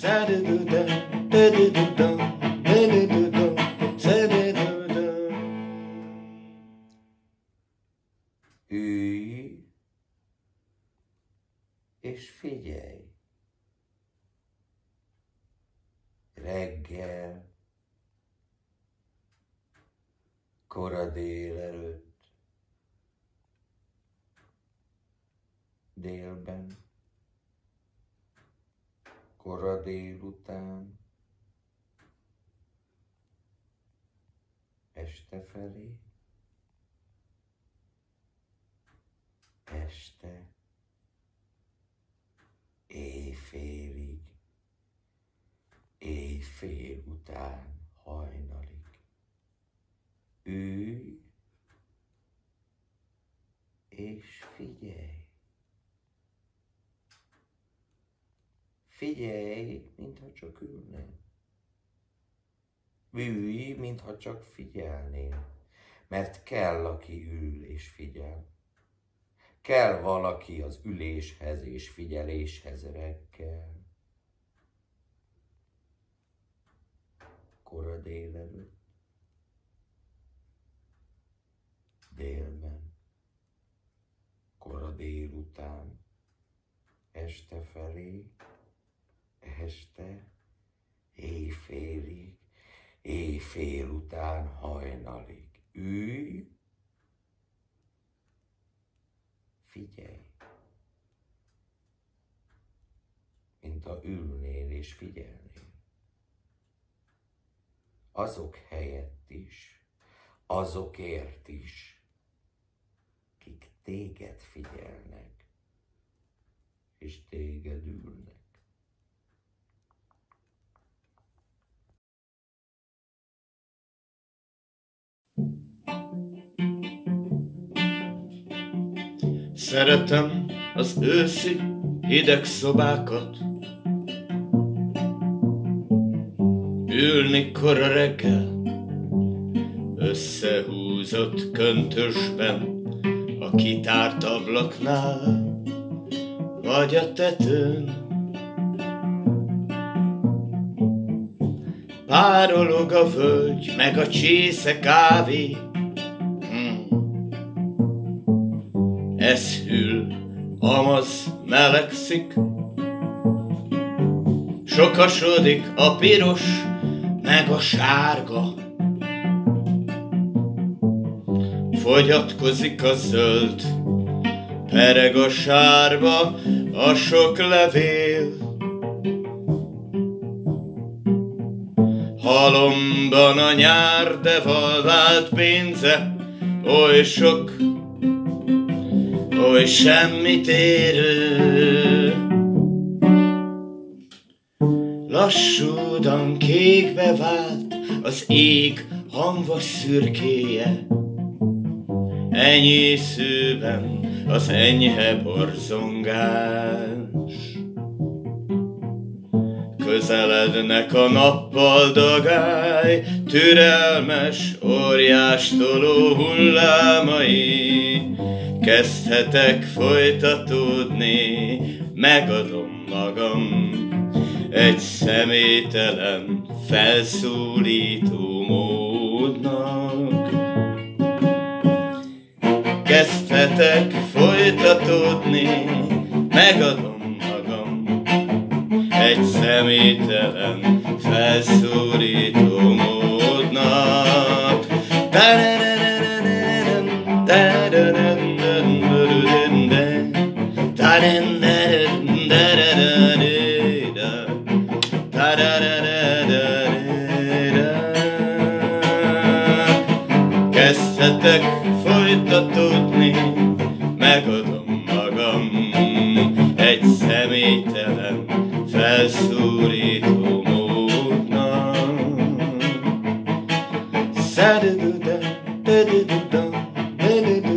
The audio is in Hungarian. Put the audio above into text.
Ülj és figyelj. Reggel, kora délelőtt, délben, kora délután, este felé, este, éjfélig, éjfél után, hajnalig. Ülj és figyelj. Figyelj, mintha csak ülnél. Ülj, mintha csak figyelnél. Mert kell, aki ül és figyel. Kell valaki az üléshez és figyeléshez reggel. Kora délelőtt, délben, kora délután, este felé, este, éjfélig, éjfél után, hajnalig. Ülj, figyelj, mint ha ülnél és figyelnél. Azok helyett is, azokért is, kik téged figyelnek, és téged ülnek. Szeretem az őszi hideg szobákat, ülni kora reggel, összehúzott köntösben, a kitárt ablaknál, vagy a tetőn. Párolog a völgy, meg a csésze kávé, ez hűl, amaz melegszik, sokasodik a piros, meg a sárga. Fogyatkozik a zöld, pereg a sárba, a sok levél. Halomban a nyár devalvált pénze, oly sok, oly semmit érő. Lassúdan kékbe vált az ég hamvas szürkéje, enyészőben az enyhe borzongás. Közelednek a nappal dagály, türelmes óriástoló hullámai. Kezdhetek folytatódni, megadom magam egy személytelen, felszólító módnak. Kezdhetek folytatódni, megadom magam egy személytelen, felszólító módnak. Kezdhetek folytatódni, megadom magam egy személytelen, felszólító módnak.